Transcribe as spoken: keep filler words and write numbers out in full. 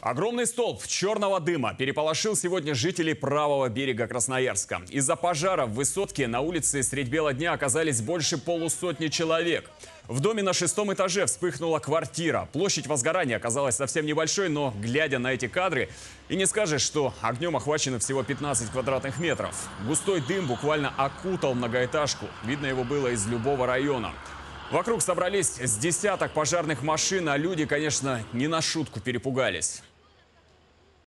Огромный столб черного дыма переполошил сегодня жителей правого берега Красноярска. Из-за пожара в высотке на улице средь бела дня оказались больше полусотни человек. В доме на шестом этаже вспыхнула квартира. Площадь возгорания оказалась совсем небольшой, но, глядя на эти кадры, и не скажешь, что огнем охвачено всего пятнадцать квадратных метров. Густой дым буквально окутал многоэтажку. Видно его было из любого района. Вокруг собрались с десяток пожарных машин, а люди, конечно, не на шутку перепугались.